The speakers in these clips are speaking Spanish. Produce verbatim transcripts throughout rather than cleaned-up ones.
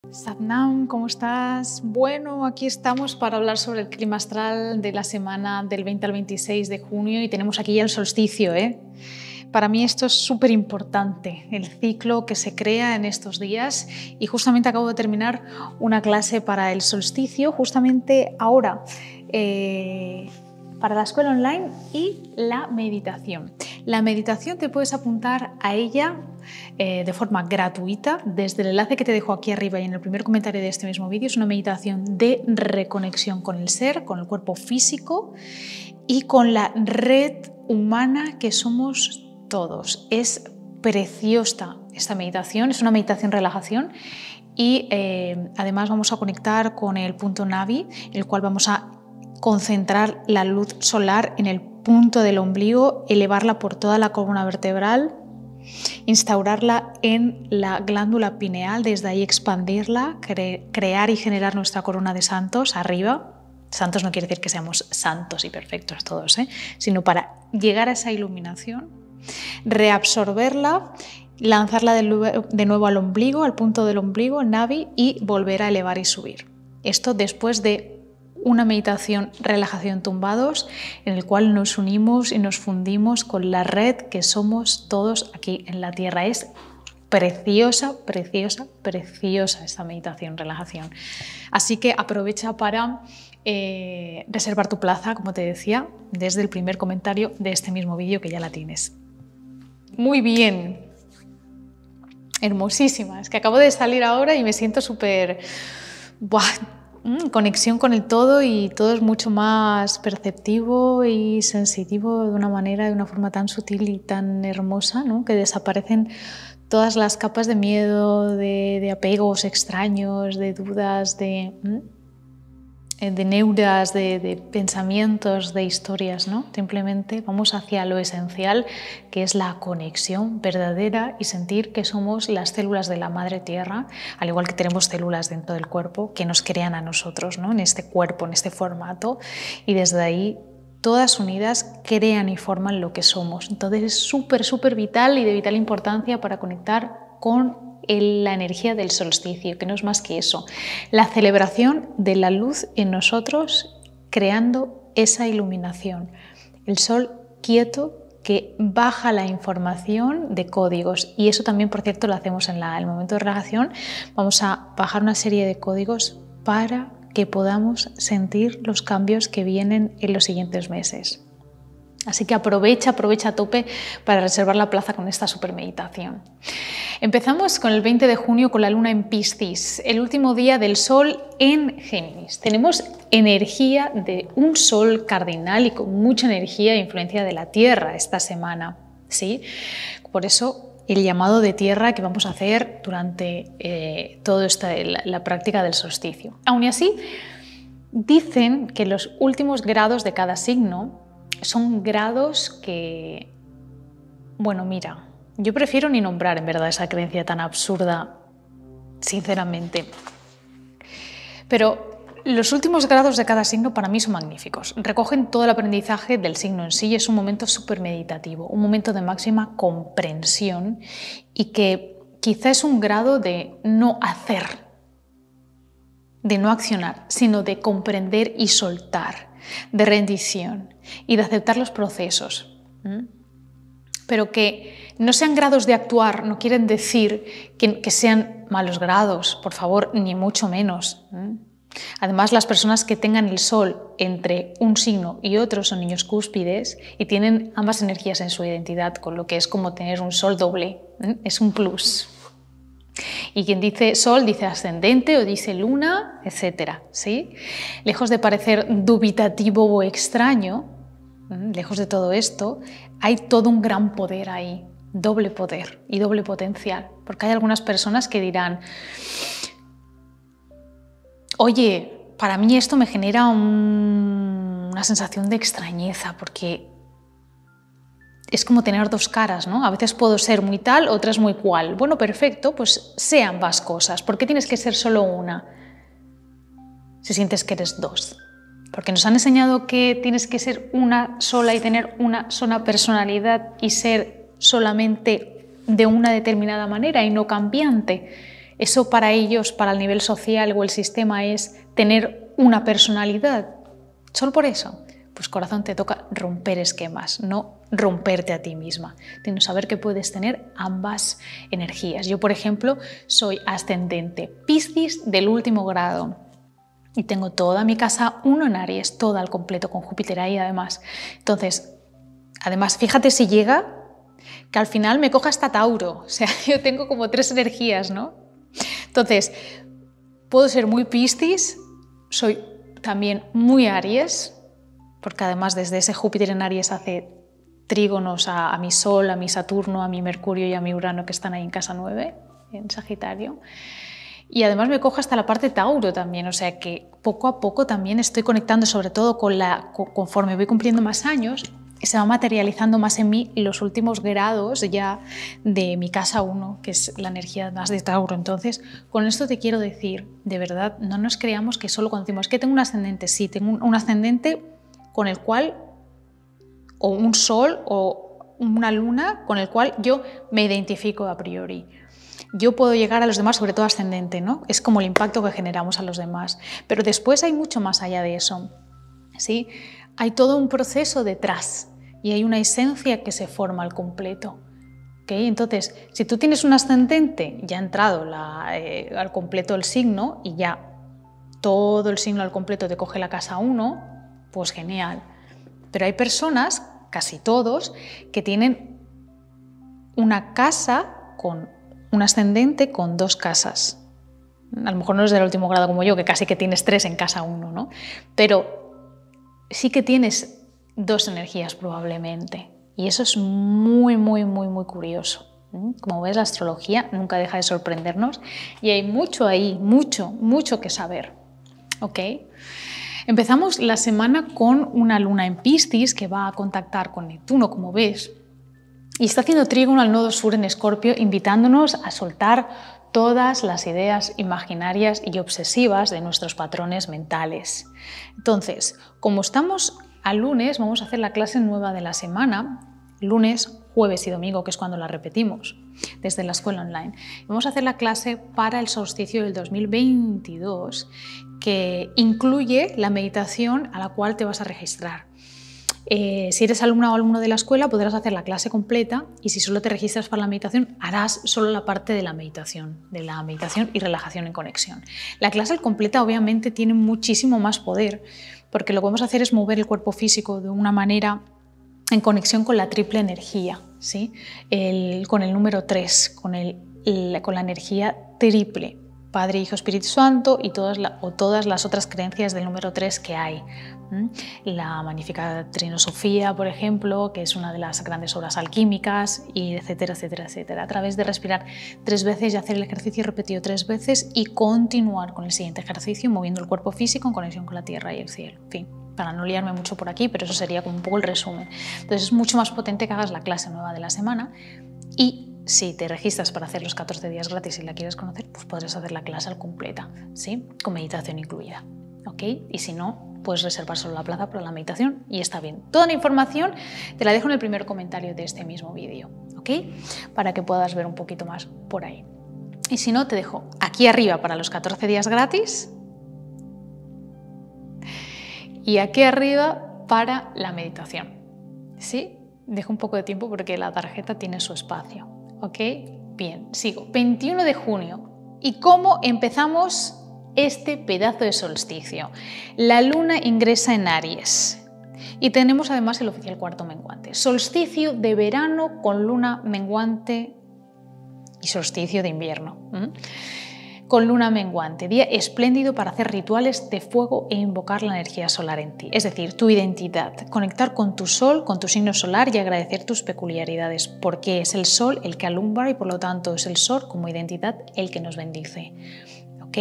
Satnam, ¿cómo estás? Bueno, aquí estamos para hablar sobre el clima astral de la semana del veinte al veintiséis de junio y tenemos aquí ya el solsticio, ¿eh? Para mí esto es súper importante, el ciclo que se crea en estos días, y justamente acabo de terminar una clase para el solsticio, justamente ahora, eh, para la escuela online y la meditación. La meditación te puedes apuntar a ella eh, de forma gratuita desde el enlace que te dejo aquí arriba y en el primer comentario de este mismo vídeo. Es una meditación de reconexión con el ser, con el cuerpo físico y con la red humana que somos todos. Es preciosa esta meditación, es una meditación relajación y eh, además vamos a conectar con el punto Navi, el cual vamos a concentrar la luz solar en el punto del ombligo, elevarla por toda la columna vertebral, instaurarla en la glándula pineal, desde ahí expandirla, cre crear y generar nuestra corona de santos arriba. Santos no quiere decir que seamos santos y perfectos todos, ¿eh? Sino para llegar a esa iluminación, reabsorberla, lanzarla de nuevo al ombligo, al punto del ombligo, Navi, y volver a elevar y subir. Esto después de una meditación relajación tumbados en el cual nos unimos y nos fundimos con la red que somos todos aquí en la Tierra. Es preciosa, preciosa, preciosa esta meditación relajación. Así que aprovecha para eh, reservar tu plaza, como te decía, desde el primer comentario de este mismo vídeo que ya la tienes. Muy bien. Hermosísima. Es que acabo de salir ahora y me siento súper... ¡buah! Conexión con el todo, y todo es mucho más perceptivo y sensitivo de una manera, de una forma tan sutil y tan hermosa, ¿no? Que desaparecen todas las capas de miedo, de, de apegos extraños, de dudas, de, de neuras, de, de pensamientos, de historias, ¿no? Simplemente vamos hacia lo esencial, que es la conexión verdadera y sentir que somos las células de la Madre Tierra, al igual que tenemos células dentro del cuerpo que nos crean a nosotros, ¿no? En este cuerpo, en este formato, y desde ahí todas unidas crean y forman lo que somos. Entonces es súper, súper vital y de vital importancia para conectar con la energía del solsticio, que no es más que eso, la celebración de la luz en nosotros, creando esa iluminación. El sol quieto que baja la información de códigos, y eso también, por cierto, lo hacemos en la, el momento de relajación. Vamos a bajar una serie de códigos para que podamos sentir los cambios que vienen en los siguientes meses. Así que aprovecha, aprovecha a tope para reservar la plaza con esta super meditación. Empezamos con el veinte de junio con la luna en Piscis, el último día del sol en Géminis. Tenemos energía de un sol cardinal y con mucha energía e influencia de la Tierra esta semana, ¿sí? Por eso el llamado de tierra que vamos a hacer durante eh, toda esta, la, la práctica del solsticio. Aún así, dicen que los últimos grados de cada signo son grados que, bueno, mira, yo prefiero ni nombrar en verdad esa creencia tan absurda, sinceramente. Pero los últimos grados de cada signo para mí son magníficos. Recogen todo el aprendizaje del signo en sí y es un momento súper meditativo, un momento de máxima comprensión, y que quizá es un grado de no hacer, de no accionar, sino de comprender y soltar, de rendición y de aceptar los procesos. ¿Mm? Pero que no sean grados de actuar no quieren decir que, que sean malos grados, por favor, ni mucho menos. ¿Mm? Además, las personas que tengan el sol entre un signo y otro son niños cúspides y tienen ambas energías en su identidad, con lo que es como tener un sol doble. ¿Mm? Es un plus. Y quien dice sol dice ascendente o dice luna, etcétera, ¿sí? Lejos de parecer dubitativo o extraño, lejos de todo esto, hay todo un gran poder ahí, doble poder y doble potencial. Porque hay algunas personas que dirán, oye, para mí esto me genera un, una sensación de extrañeza, porque es como tener dos caras, ¿no? A veces puedo ser muy tal, otras muy cual. Bueno, perfecto, pues sé ambas cosas. ¿Por qué tienes que ser solo una si sientes que eres dos? Porque nos han enseñado que tienes que ser una sola y tener una sola personalidad y ser solamente de una determinada manera y no cambiante. Eso para ellos, para el nivel social o el sistema, es tener una personalidad. Solo por eso. Pues corazón, te toca romper esquemas, no romperte a ti misma, sino saber que puedes tener ambas energías. Yo, por ejemplo, soy ascendente Piscis del último grado y tengo toda mi casa uno en Aries, toda al completo, con Júpiter ahí además. Entonces, además, fíjate si llega, que al final me coja hasta Tauro, o sea, yo tengo como tres energías, ¿no? Entonces, puedo ser muy Piscis, soy también muy Aries, porque además desde ese Júpiter en Aries hace trígonos a, a mi Sol, a mi Saturno, a mi Mercurio y a mi Urano, que están ahí en casa nueve, en Sagitario. Y además me cojo hasta la parte Tauro también, o sea que poco a poco también estoy conectando, sobre todo con la, conforme voy cumpliendo más años, se va materializando más en mí los últimos grados ya de mi casa uno, que es la energía más de Tauro. Entonces, con esto te quiero decir, de verdad, no nos creamos que solo cuando decimos que tengo un ascendente, sí, tengo un, un ascendente con el cual, o un sol o una luna con el cual yo me identifico a priori. Yo puedo llegar a los demás, sobre todo ascendente, ¿no? Es como el impacto que generamos a los demás. Pero después hay mucho más allá de eso, ¿sí? Hay todo un proceso detrás y hay una esencia que se forma al completo. ¿Okay? Entonces, si tú tienes un ascendente, ya ha entrado la, eh, al completo el signo y ya todo el signo al completo te coge la casa uno, pues genial. Pero hay personas, casi todos, que tienen una casa con un ascendente con dos casas. A lo mejor no es del último grado como yo, que casi que tienes tres en casa uno, ¿no? Pero sí que tienes dos energías probablemente. Y eso es muy, muy, muy, muy curioso. Como ves, la astrología nunca deja de sorprendernos y hay mucho ahí, mucho, mucho que saber. ¿Ok? Empezamos la semana con una luna en Piscis que va a contactar con Neptuno, como ves, y está haciendo trígono al nodo sur en Escorpio, invitándonos a soltar todas las ideas imaginarias y obsesivas de nuestros patrones mentales. Entonces, como estamos al lunes, vamos a hacer la clase nueva de la semana, lunes, jueves y domingo, que es cuando la repetimos desde la escuela online. Vamos a hacer la clase para el solsticio del dos mil veintidós, que incluye la meditación a la cual te vas a registrar. Eh, si eres alumna o alumno de la escuela, podrás hacer la clase completa y si solo te registras para la meditación, harás solo la parte de la meditación, de la meditación y relajación en conexión. La clase completa obviamente tiene muchísimo más poder, porque lo que vamos a hacer es mover el cuerpo físico de una manera en conexión con la triple energía, ¿sí? el, con el número tres, con, el, el, con la energía triple. Padre, Hijo, Espíritu Santo y todas, la, o todas las otras creencias del número tres que hay. ¿Mm? La magnífica Trinosofía, por ejemplo, que es una de las grandes obras alquímicas, y etcétera, etcétera, etcétera. A través de respirar tres veces y hacer el ejercicio repetido tres veces y continuar con el siguiente ejercicio moviendo el cuerpo físico en conexión con la tierra y el cielo. En fin, para no liarme mucho por aquí, pero eso sería como un poco el resumen. Entonces es mucho más potente que hagas la clase nueva de la semana y si te registras para hacer los catorce días gratis y la quieres conocer, pues podrás hacer la clase al completa, ¿sí? Con meditación incluida, ¿ok? Y si no, puedes reservar solo la plaza para la meditación y está bien. Toda la información te la dejo en el primer comentario de este mismo vídeo, ¿ok? Para que puedas ver un poquito más por ahí. Y si no, te dejo aquí arriba para los catorce días gratis y aquí arriba para la meditación, ¿sí? Dejo un poco de tiempo porque la tarjeta tiene su espacio. ¿Ok? Bien, sigo. veintiuno de junio. ¿Y cómo empezamos este pedazo de solsticio? La luna ingresa en Aries y tenemos además el oficial cuarto menguante. Solsticio de verano con luna menguante y solsticio de invierno. ¿Mm? Con luna menguante, día espléndido para hacer rituales de fuego e invocar la energía solar en ti, es decir, tu identidad, conectar con tu sol, con tu signo solar y agradecer tus peculiaridades, porque es el sol el que alumbra y por lo tanto es el sol como identidad el que nos bendice. ¿Ok?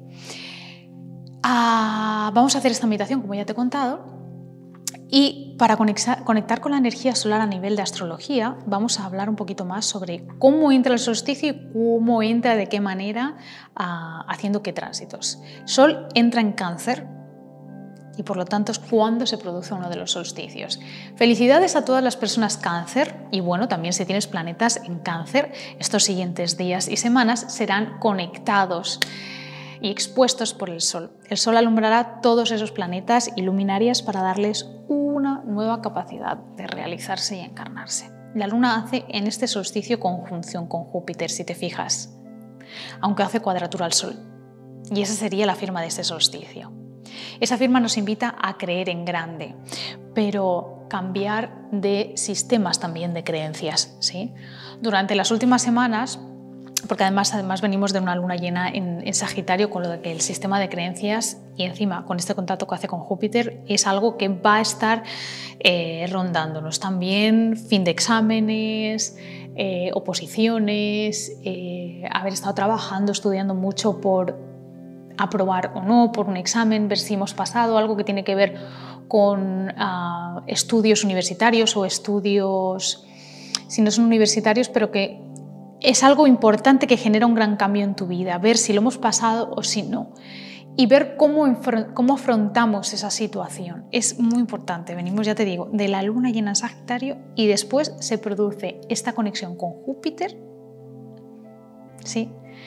Ah, vamos a hacer esta meditación como ya te he contado. Y para conectar con la energía solar a nivel de astrología, vamos a hablar un poquito más sobre cómo entra el solsticio y cómo entra, de qué manera, uh, haciendo qué tránsitos. Sol entra en Cáncer y por lo tanto es cuando se produce uno de los solsticios. Felicidades a todas las personas Cáncer y bueno, también si tienes planetas en Cáncer, estos siguientes días y semanas serán conectados y expuestos por el Sol. El Sol alumbrará todos esos planetas y luminarias para darles una nueva capacidad de realizarse y encarnarse. La Luna hace en este solsticio conjunción con Júpiter, si te fijas, aunque hace cuadratura al Sol. Y esa sería la firma de este solsticio. Esa firma nos invita a creer en grande, pero cambiar de sistemas también de creencias, ¿sí? Durante las últimas semanas, porque además, además venimos de una luna llena en, en Sagitario, con lo de que el sistema de creencias y encima con este contacto que hace con Júpiter es algo que va a estar eh, rondándonos. También fin de exámenes, eh, oposiciones, eh, haber estado trabajando, estudiando mucho por aprobar o no, por un examen, ver si hemos pasado, algo que tiene que ver con uh, estudios universitarios o estudios, si no son universitarios, pero que es algo importante que genera un gran cambio en tu vida, ver si lo hemos pasado o si no. Y ver cómo, cómo afrontamos esa situación. Es muy importante. Venimos, ya te digo, de la luna llena en Sagitario y después se produce esta conexión con Júpiter. ¿Sí?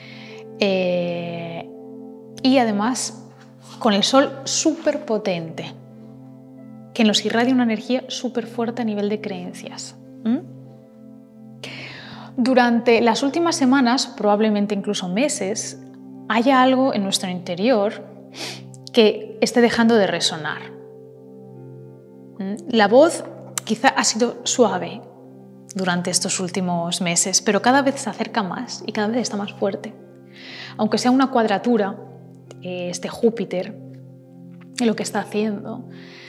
Eh, y además con el Sol súper potente, que nos irradia una energía súper fuerte a nivel de creencias. ¿Mm? Durante las últimas semanas, probablemente incluso meses, haya algo en nuestro interior que esté dejando de resonar. La voz quizá ha sido suave durante estos últimos meses, pero cada vez se acerca más y cada vez está más fuerte. Aunque sea una cuadratura, este Júpiter, lo que está haciendo,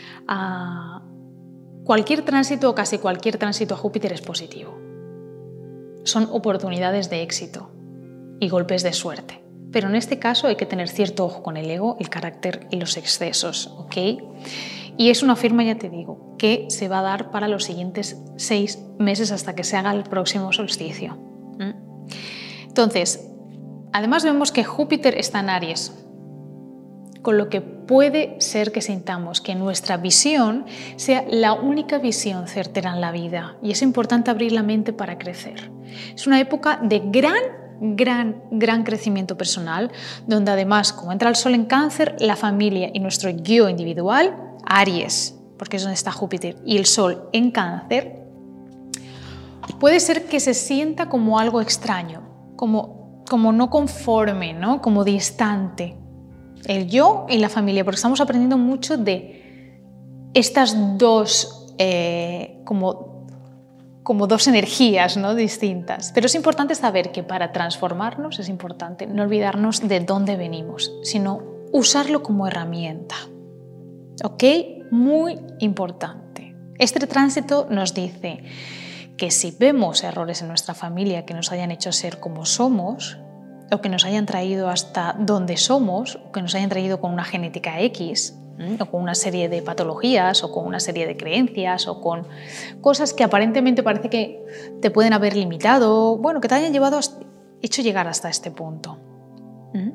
cualquier tránsito o casi cualquier tránsito a Júpiter es positivo. Son oportunidades de éxito y golpes de suerte. Pero en este caso hay que tener cierto ojo con el ego, el carácter y los excesos, ¿ok? Y es una firma, ya te digo, que se va a dar para los siguientes seis meses hasta que se haga el próximo solsticio. ¿Mm? Entonces, además vemos que Júpiter está en Aries, con lo que puede ser que sintamos que nuestra visión sea la única visión certera en la vida y es importante abrir la mente para crecer. Es una época de gran, gran, gran crecimiento personal, donde además, como entra el Sol en Cáncer, la familia y nuestro yo individual, Aries, porque es donde está Júpiter, y el Sol en Cáncer, puede ser que se sienta como algo extraño, como, como no conforme, ¿no? Como distante. El yo y la familia, porque estamos aprendiendo mucho de estas dos, eh, como, como dos energías, ¿no? Distintas. Pero es importante saber que para transformarnos es importante no olvidarnos de dónde venimos, sino usarlo como herramienta. ¿Ok? Muy importante. Este tránsito nos dice que si vemos errores en nuestra familia que nos hayan hecho ser como somos, o que nos hayan traído hasta donde somos, o que nos hayan traído con una genética X, ¿eh? o con una serie de patologías, o con una serie de creencias, o con cosas que aparentemente parece que te pueden haber limitado, bueno, que te hayan llevado, hecho llegar hasta este punto. ¿Mm?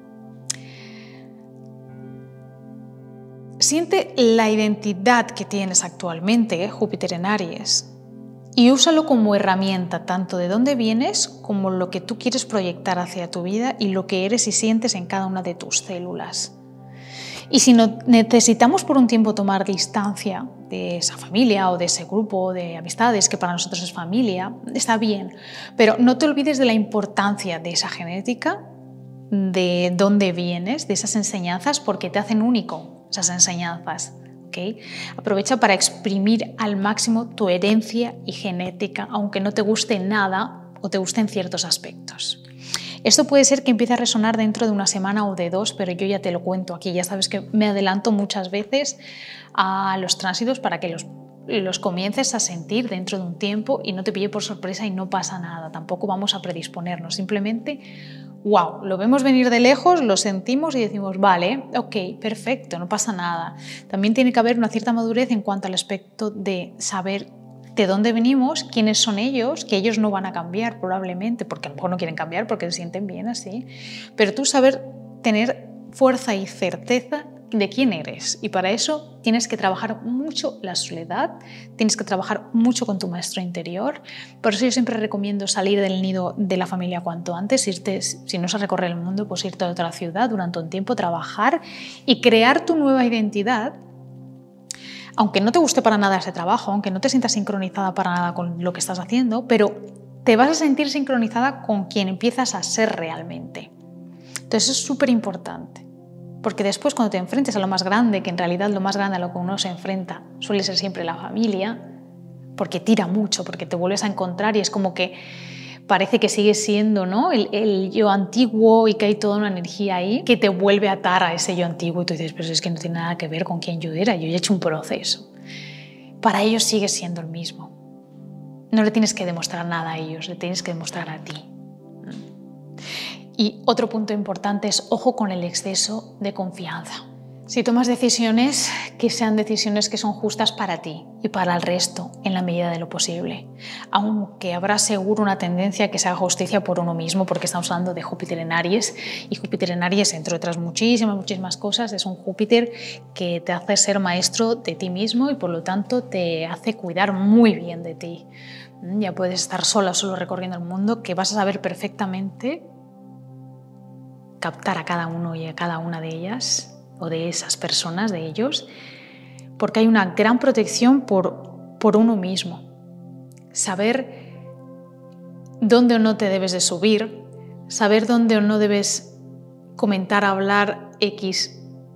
Siente la identidad que tienes actualmente, ¿eh? Júpiter en Aries, y úsalo como herramienta tanto de dónde vienes como lo que tú quieres proyectar hacia tu vida y lo que eres y sientes en cada una de tus células. Y si no, necesitamos por un tiempo tomar distancia de esa familia o de ese grupo de amistades que para nosotros es familia, está bien, pero no te olvides de la importancia de esa genética, de dónde vienes, de esas enseñanzas, porque te hacen único esas enseñanzas. ¿Okay? Aprovecha para exprimir al máximo tu herencia y genética, aunque no te guste nada o te gusten ciertos aspectos. Esto puede ser que empiece a resonar dentro de una semana o de dos, pero yo ya te lo cuento aquí. Ya sabes que me adelanto muchas veces a los tránsitos para que los, los comiences a sentir dentro de un tiempo y no te pille por sorpresa y no pasa nada. Tampoco vamos a predisponernos, simplemente wow, lo vemos venir de lejos, lo sentimos y decimos, vale, ok, perfecto, no pasa nada. También tiene que haber una cierta madurez en cuanto al aspecto de saber de dónde venimos, quiénes son ellos, que ellos no van a cambiar probablemente, porque a lo mejor no quieren cambiar porque se sienten bien así, pero tú saber tener fuerza y certeza de quién eres. Y para eso tienes que trabajar mucho la soledad, tienes que trabajar mucho con tu maestro interior. Por eso yo siempre recomiendo salir del nido de la familia cuanto antes, irte, si no sabes recorrer el mundo, pues irte a otra ciudad durante un tiempo, trabajar y crear tu nueva identidad. Aunque no te guste para nada ese trabajo, aunque no te sientas sincronizada para nada con lo que estás haciendo, pero te vas a sentir sincronizada con quien empiezas a ser realmente. Entonces es súper importante, porque después cuando te enfrentes a lo más grande, que en realidad lo más grande a lo que uno se enfrenta suele ser siempre la familia, porque tira mucho, porque te vuelves a encontrar y es como que parece que sigues siendo, ¿no?, el, el yo antiguo y que hay toda una energía ahí que te vuelve a atar a ese yo antiguo y tú dices, pero es que no tiene nada que ver con quién yo era, yo ya he hecho un proceso. Para ellos sigues siendo el mismo. No le tienes que demostrar nada a ellos, le tienes que demostrar a ti. Y otro punto importante es ojo con el exceso de confianza. Si tomas decisiones, que sean decisiones que son justas para ti y para el resto en la medida de lo posible. Aunque habrá seguro una tendencia a que se haga justicia por uno mismo, porque estamos hablando de Júpiter en Aries, y Júpiter en Aries, entre otras muchísimas, muchísimas cosas, es un Júpiter que te hace ser maestro de ti mismo y por lo tanto te hace cuidar muy bien de ti. Ya puedes estar sola, solo recorriendo el mundo, que vas a saber perfectamente captar a cada uno y a cada una de ellas o de esas personas, de ellos, porque hay una gran protección por, por uno mismo. Saber dónde o no te debes de subir, saber dónde o no debes comentar, hablar, X,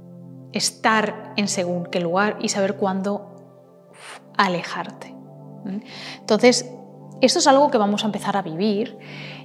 estar en según qué lugar y saber cuándo alejarte. Entonces, esto es algo que vamos a empezar a vivir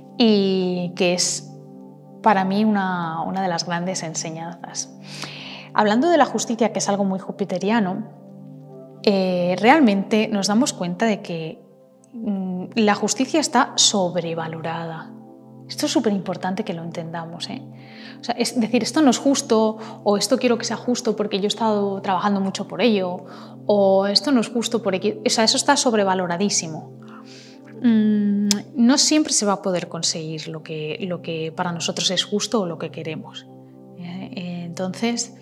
y que es para mí una, una de las grandes enseñanzas. Hablando de la justicia, que es algo muy jupiteriano, eh, realmente nos damos cuenta de que mm, la justicia está sobrevalorada. Esto es súper importante que lo entendamos, ¿eh? O sea, es decir, esto no es justo, o esto quiero que sea justo porque yo he estado trabajando mucho por ello, o esto no es justo porque... O sea, eso está sobrevaloradísimo. Mm, no siempre se va a poder conseguir lo que, lo que para nosotros es justo o lo que queremos. ¿eh? Entonces,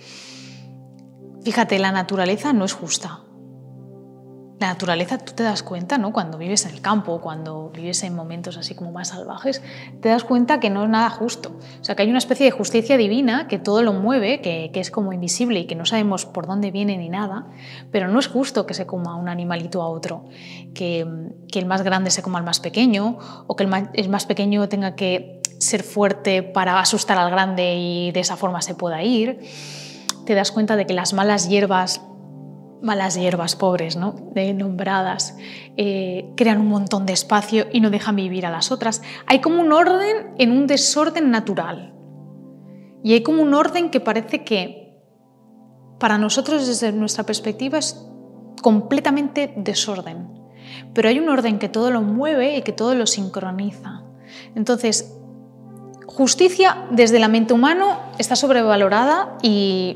fíjate, la naturaleza no es justa. La naturaleza, tú te das cuenta, ¿no?, cuando vives en el campo, cuando vives en momentos así como más salvajes, te das cuenta que no es nada justo. O sea, que hay una especie de justicia divina que todo lo mueve, que, que es como invisible y que no sabemos por dónde viene ni nada, pero no es justo que se coma un animalito a otro, que, que el más grande se coma al más pequeño, o que el más, el más pequeño tenga que ser fuerte para asustar al grande y de esa forma se pueda ir. Te das cuenta de que las malas hierbas malas hierbas pobres, ¿no?, de nombradas, eh, crean un montón de espacio y no dejan vivir a las otras. Hay como un orden en un desorden natural. Y hay como un orden que parece que para nosotros desde nuestra perspectiva es completamente desorden. Pero hay un orden que todo lo mueve y que todo lo sincroniza. Entonces, justicia desde la mente humana está sobrevalorada y,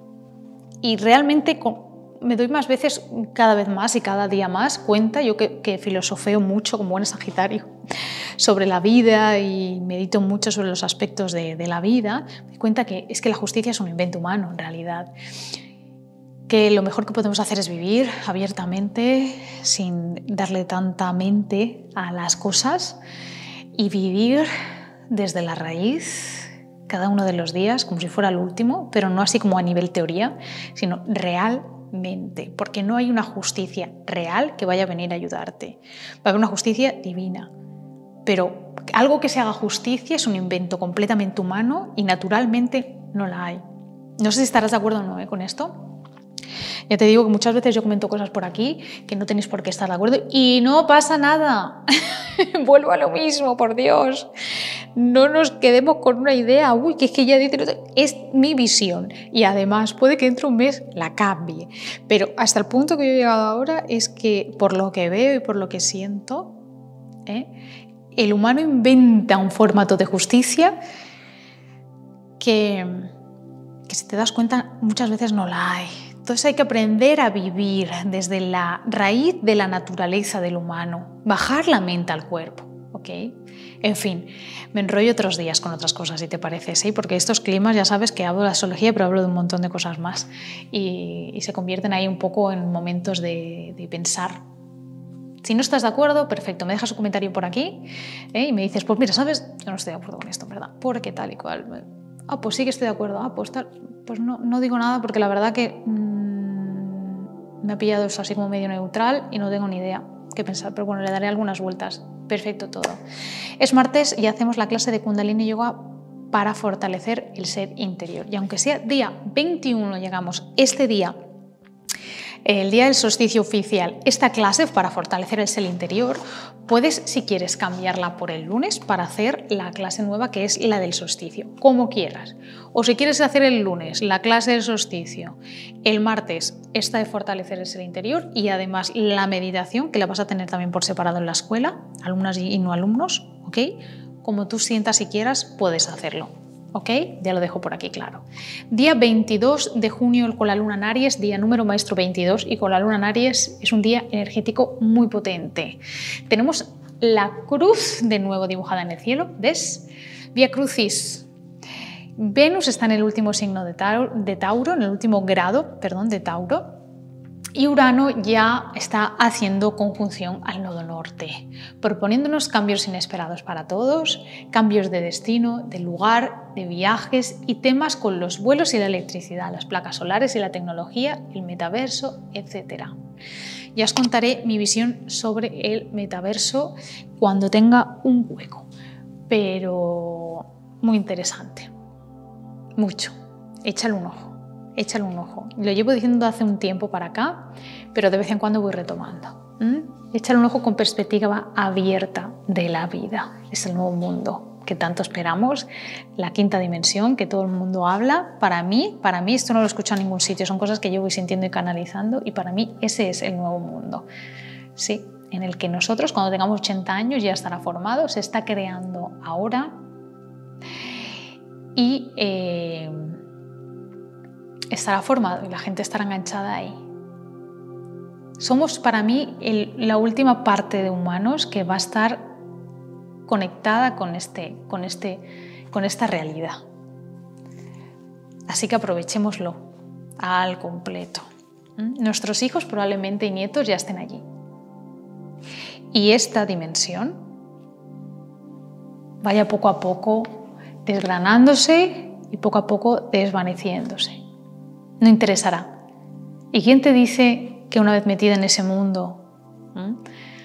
y realmente... Con, me doy más veces, cada vez más y cada día más, cuenta, yo que, que filosofeo mucho como buen Sagitario, sobre la vida y medito mucho sobre los aspectos de, de la vida, me doy cuenta que es que la justicia es un invento humano en realidad. Que lo mejor que podemos hacer es vivir abiertamente, sin darle tanta mente a las cosas y vivir desde la raíz cada uno de los días como si fuera el último, pero no así como a nivel teoría, sino real. Porque no hay una justicia real que vaya a venir a ayudarte. Va a haber una justicia divina, pero algo que se haga justicia es un invento completamente humano y naturalmente no la hay. No sé si estarás de acuerdo o no, ¿eh?, con esto. Ya te digo que muchas veces yo comento cosas por aquí que no tenéis por qué estar de acuerdo y no pasa nada. Vuelvo a lo mismo, por Dios. No nos quedemos con una idea, uy, que es que ya dice, es mi visión y además puede que dentro de un mes la cambie. Pero hasta el punto que yo he llegado ahora es que por lo que veo y por lo que siento, ¿eh?, el humano inventa un formato de justicia que, que si te das cuenta muchas veces no la hay. Entonces hay que aprender a vivir desde la raíz de la naturaleza del humano, bajar la mente al cuerpo, ¿ok? En fin, me enrollo otros días con otras cosas, si te parece, ¿sí? Porque estos climas, ya sabes que hablo de astrología, pero hablo de un montón de cosas más y, y se convierten ahí un poco en momentos de, de pensar. Si no estás de acuerdo, perfecto, me dejas un comentario por aquí, ¿eh? Y me dices, pues mira, ¿sabes? Yo no estoy de acuerdo con esto, ¿verdad? Porque tal y cual. Ah, pues sí que estoy de acuerdo. Ah, pues tal. Pues no, no digo nada porque la verdad que mmm, me ha pillado eso así como medio neutral y no tengo ni idea qué pensar, pero bueno, le daré algunas vueltas. Perfecto todo. Es martes y hacemos la clase de Kundalini Yoga para fortalecer el ser interior. Y aunque sea día veintiuno, llegamos este día, el día del solsticio oficial, esta clase para fortalecer el ser interior, puedes, si quieres, cambiarla por el lunes para hacer la clase nueva que es la del solsticio, como quieras. O si quieres hacer el lunes la clase del solsticio, el martes esta de fortalecer el ser interior y además la meditación, que la vas a tener también por separado en la escuela, alumnas y no alumnos, ¿ok? Como tú sientas y quieras, puedes hacerlo. ¿Ok? Ya lo dejo por aquí claro. Día veintidós de junio con la luna en Aries, día número maestro veintidós, y con la luna en Aries es un día energético muy potente. Tenemos la cruz de nuevo dibujada en el cielo, ¿ves? Vía Crucis. Venus está en el último signo de Tauro, de Tauro, en el último grado, perdón, de Tauro. Y Urano ya está haciendo conjunción al nodo norte, proponiéndonos cambios inesperados para todos, cambios de destino, de lugar, de viajes y temas con los vuelos y la electricidad, las placas solares y la tecnología, el metaverso, etcétera. Ya os contaré mi visión sobre el metaverso cuando tenga un hueco, pero muy interesante, mucho, échale un ojo. Échale un ojo. Lo llevo diciendo hace un tiempo para acá, pero de vez en cuando voy retomando. ¿Mm? Échale un ojo con perspectiva abierta de la vida. Es el nuevo mundo que tanto esperamos, la quinta dimensión que todo el mundo habla. Para mí, para mí esto no lo he escuchado en ningún sitio, son cosas que yo voy sintiendo y canalizando y para mí ese es el nuevo mundo. Sí, en el que nosotros cuando tengamos ochenta años ya estará formado, se está creando ahora y eh, estará formado y la gente estará enganchada ahí. Somos para mí el, la última parte de humanos que va a estar conectada con, este, con, este, con esta realidad. Así que aprovechémoslo al completo. ¿Mm? Nuestros hijos probablemente y nietos ya estén allí. Y esta dimensión vaya poco a poco desgranándose y poco a poco desvaneciéndose. No interesará. ¿Y quién te dice que una vez metida en ese mundo ¿eh?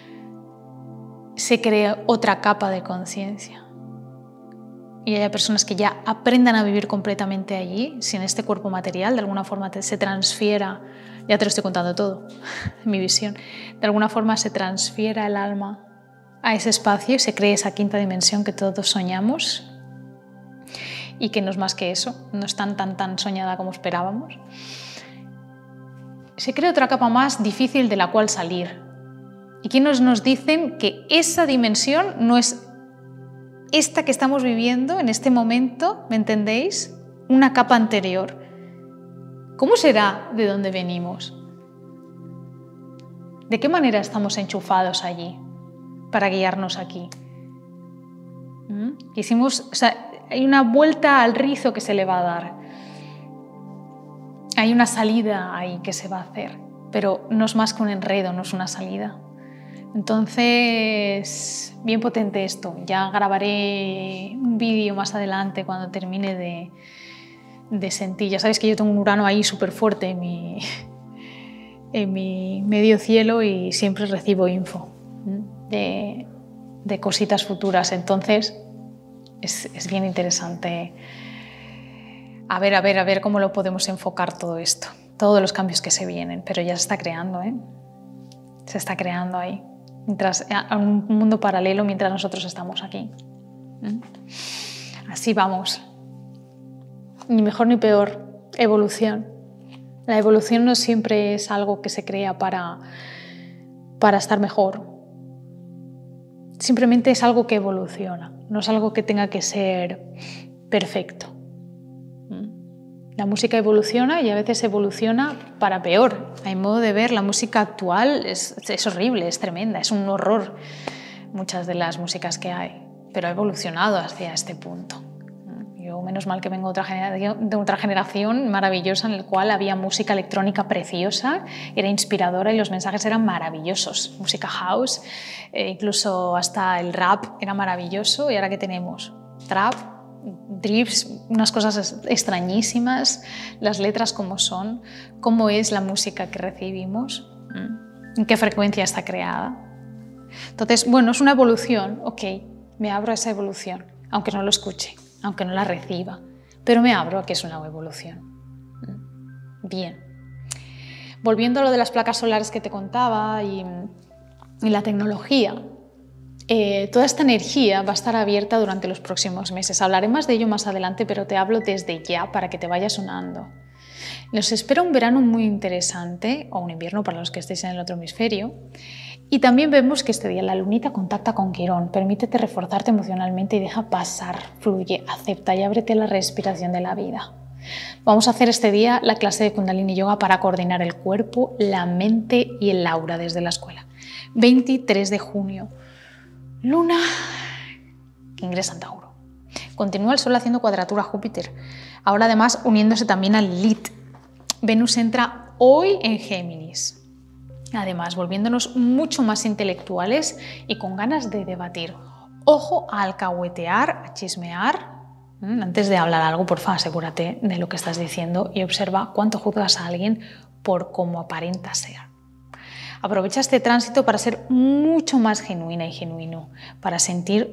se crea otra capa de conciencia? Y haya personas que ya aprendan a vivir completamente allí, sin este cuerpo material, de alguna forma se transfiera, ya te lo estoy contando todo, mi visión, de alguna forma se transfiera el alma a ese espacio y se cree esa quinta dimensión que todos soñamos y que no es más que eso, no es tan, tan, tan soñada como esperábamos. Se crea otra capa más difícil de la cual salir. ¿Y quiénes nos dicen que esa dimensión no es esta que estamos viviendo en este momento, ¿me entendéis? Una capa anterior. ¿Cómo será de dónde venimos? ¿De qué manera estamos enchufados allí para guiarnos aquí? ¿Mm? Hicimos, o sea, hay una vuelta al rizo que se le va a dar. Hay una salida ahí que se va a hacer, pero no es más que un enredo, no es una salida. Entonces, bien potente esto. Ya grabaré un vídeo más adelante cuando termine de, de sentir. Ya sabéis que yo tengo un Urano ahí súper fuerte en mi, en mi medio cielo y siempre recibo info de, de cositas futuras. Entonces, es, es bien interesante. A ver, a ver, a ver cómo lo podemos enfocar todo esto. Todos los cambios que se vienen, pero ya se está creando, ¿eh? Se está creando ahí. Mientras, a un mundo paralelo mientras nosotros estamos aquí. ¿Mm? Así vamos. Ni mejor ni peor. Evolución. La evolución no siempre es algo que se crea para, para estar mejor. Simplemente es algo que evoluciona. No es algo que tenga que ser perfecto. La música evoluciona y a veces evoluciona para peor. A mi modo de ver, la música actual es, es horrible, es tremenda, es un horror. muchas de las músicas que hay, pero ha evolucionado hacia este punto. Yo, menos mal que vengo de otra generación, de otra generación maravillosa en la cual había música electrónica preciosa, era inspiradora y los mensajes eran maravillosos. Música house, eh, incluso hasta el rap era maravilloso. ¿Y ahora qué tenemos? Trap, drips, unas cosas extrañísimas, las letras cómo son, cómo es la música que recibimos, en qué frecuencia está creada. Entonces, bueno, es una evolución, ok, me abro a esa evolución, aunque no lo escuche, aunque no la reciba, pero me abro a que es una evolución. Bien. Volviendo a lo de las placas solares que te contaba y, y la tecnología, eh, toda esta energía va a estar abierta durante los próximos meses. Hablaré más de ello más adelante, pero te hablo desde ya para que te vaya sonando. Nos espera un verano muy interesante, o un invierno para los que estéis en el otro hemisferio. Y también vemos que este día la lunita contacta con Quirón. Permítete reforzarte emocionalmente y deja pasar, fluye, acepta y ábrete a la respiración de la vida. Vamos a hacer este día la clase de Kundalini Yoga para coordinar el cuerpo, la mente y el aura desde la escuela. veintitrés de junio, luna que ingresa en Tauro. Continúa el Sol haciendo cuadratura a Júpiter, ahora además uniéndose también al Lilith. Venus entra hoy en Géminis. Además, volviéndonos mucho más intelectuales y con ganas de debatir. Ojo a alcahuetear, a chismear. Antes de hablar algo, por favor, asegúrate de lo que estás diciendo y observa cuánto juzgas a alguien por cómo aparenta ser. Aprovecha este tránsito para ser mucho más genuina y genuino, para sentir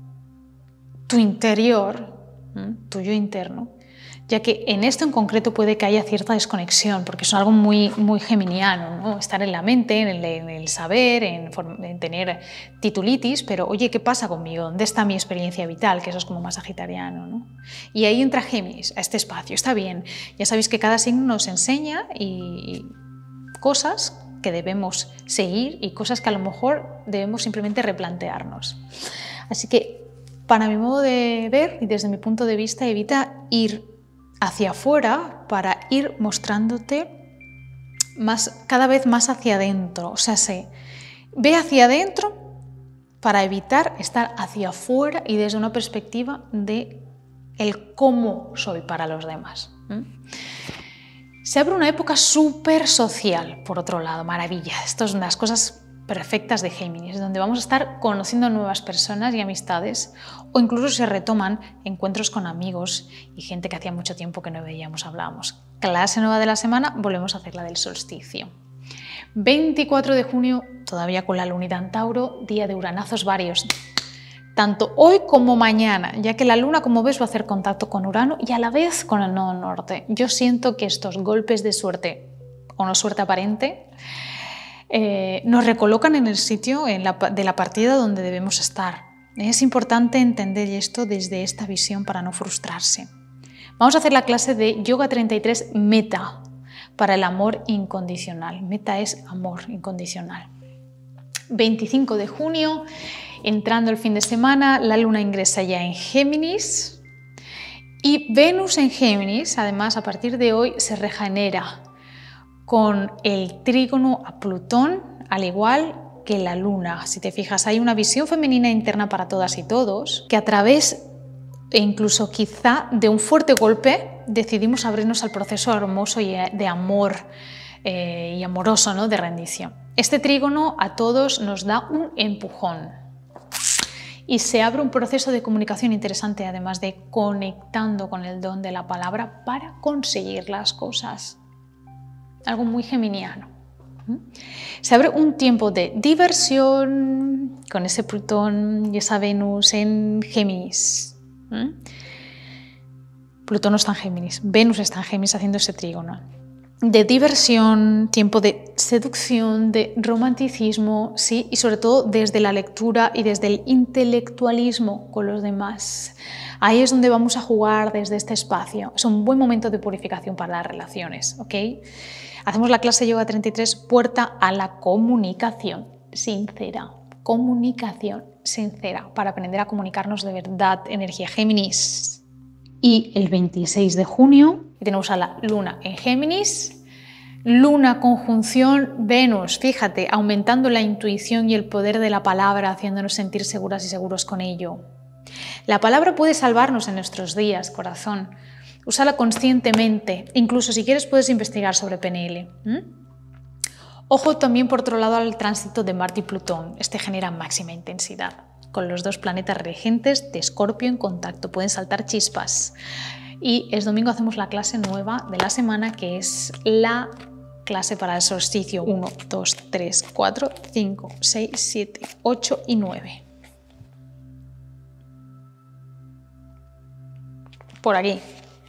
tu interior, tu yo interno, ya que en esto en concreto puede que haya cierta desconexión, porque es algo muy, muy geminiano, ¿no? Estar en la mente, en el, en el saber, en, en tener titulitis, pero oye, ¿qué pasa conmigo? ¿Dónde está mi experiencia vital? Que eso es como más sagitariano, ¿no? Y ahí entra Géminis, a este espacio, está bien. Ya sabéis que cada signo nos enseña y, y cosas que debemos seguir y cosas que a lo mejor debemos simplemente replantearnos. Así que, para mi modo de ver y desde mi punto de vista, evita ir hacia afuera para ir mostrándote más, cada vez más hacia adentro. O sea, se ve hacia adentro para evitar estar hacia afuera y desde una perspectiva de el cómo soy para los demás. ¿Mm? Se abre una época súper social, por otro lado, maravilla. Esto es una de las cosas perfectas de Géminis, donde vamos a estar conociendo nuevas personas y amistades, o incluso se retoman encuentros con amigos y gente que hacía mucho tiempo que no veíamos, hablábamos. Clase nueva de la semana, volvemos a hacer la del solsticio. veinticuatro de junio, todavía con la lunita en Tauro, día de uranazos varios, tanto hoy como mañana, ya que la luna, como ves, va a hacer contacto con Urano y a la vez con el nodo norte. Yo siento que estos golpes de suerte, o no suerte aparente, Eh, nos recolocan en el sitio en la, de la partida donde debemos estar. Es importante entender esto desde esta visión para no frustrarse. Vamos a hacer la clase de Yoga treinta y tres Meta para el amor incondicional. Meta es amor incondicional. veinticinco de junio, entrando el fin de semana, la luna ingresa ya en Géminis y Venus en Géminis, además, a partir de hoy se regenera con el trígono a Plutón, al igual que la luna. Si te fijas, hay una visión femenina interna para todas y todos, que a través, e incluso quizá de un fuerte golpe, decidimos abrirnos al proceso hermoso y de amor eh, y amoroso, ¿no? De rendición. Este trígono a todos nos da un empujón y se abre un proceso de comunicación interesante, además de conectando con el don de la palabra para conseguir las cosas. Algo muy geminiano. Se abre un tiempo de diversión con ese Plutón y esa Venus en Géminis. Plutón no está en Géminis, Venus está en Géminis haciendo ese trígono. De diversión, tiempo de seducción, de romanticismo, sí, y sobre todo desde la lectura y desde el intelectualismo con los demás. Ahí es donde vamos a jugar desde este espacio. Es un buen momento de purificación para las relaciones, ¿ok? Hacemos la clase Yoga treinta y tres, puerta a la comunicación sincera. Comunicación sincera, para aprender a comunicarnos de verdad, energía Géminis. Y el veintiséis de junio tenemos a la luna en Géminis, Luna conjunción Venus, fíjate, aumentando la intuición y el poder de la palabra, haciéndonos sentir seguras y seguros con ello. La palabra puede salvarnos en nuestros días, corazón. Úsala conscientemente, incluso si quieres puedes investigar sobre P N L. ¿Mm? Ojo también por otro lado al tránsito de Marte y Plutón, este genera máxima intensidad. Con los dos planetas regentes de Escorpio en contacto pueden saltar chispas. Y el domingo hacemos la clase nueva de la semana, que es la clase para el solsticio uno, dos, tres, cuatro, cinco, seis, siete, ocho y nueve. Por aquí.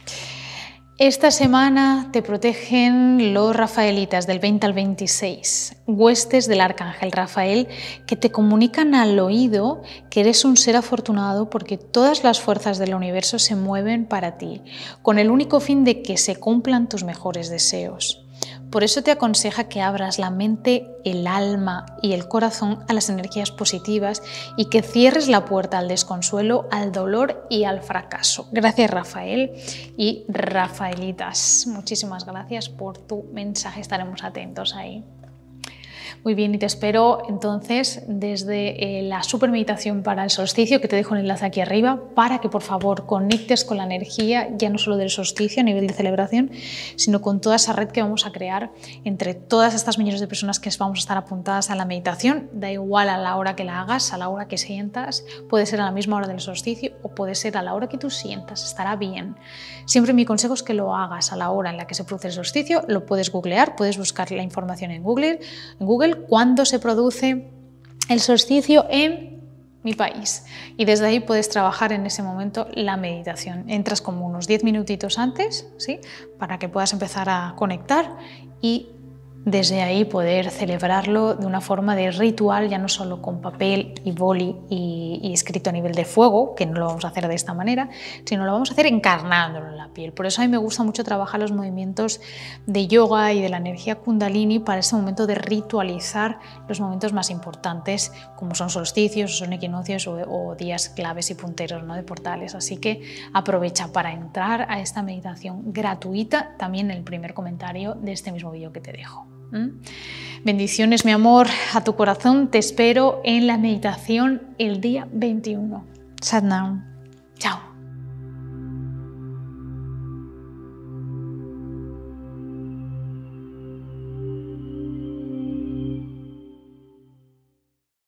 Esta semana te protegen los rafaelitas del veinte al veintiséis, huestes del arcángel Rafael que te comunican al oído que eres un ser afortunado porque todas las fuerzas del universo se mueven para ti, con el único fin de que se cumplan tus mejores deseos. Por eso te aconseja que abras la mente, el alma y el corazón a las energías positivas y que cierres la puerta al desconsuelo, al dolor y al fracaso. Gracias, Rafael y Rafaelitas. Muchísimas gracias por tu mensaje. Estaremos atentos ahí. Muy bien, y te espero entonces desde eh, la super meditación para el solsticio, que te dejo el enlace aquí arriba, para que por favor conectes con la energía, ya no solo del solsticio a nivel de celebración, sino con toda esa red que vamos a crear entre todas estas millones de personas que vamos a estar apuntadas a la meditación. Da igual a la hora que la hagas, a la hora que sientas, puede ser a la misma hora del solsticio o puede ser a la hora que tú sientas, estará bien. Siempre mi consejo es que lo hagas a la hora en la que se produce el solsticio, lo puedes googlear, puedes buscar la información en Google, en Google cuándo se produce el solsticio en mi país, y desde ahí puedes trabajar en ese momento la meditación. Entras como unos diez minutitos antes, ¿sí?, para que puedas empezar a conectar y desde ahí poder celebrarlo de una forma de ritual, ya no solo con papel y boli y, y escrito a nivel de fuego, que no lo vamos a hacer de esta manera, sino lo vamos a hacer encarnándolo en la piel. Por eso a mí me gusta mucho trabajar los movimientos de yoga y de la energía kundalini para ese momento de ritualizar los momentos más importantes, como son solsticios, son equinoccios o, o días claves y punteros, ¿no?, de portales. Así que aprovecha para entrar a esta meditación gratuita, también en el primer comentario de este mismo vídeo que te dejo. ¿Mm? Bendiciones, mi amor, a tu corazón. Te espero en la meditación el día veintiuno. Sat Nam. Chao.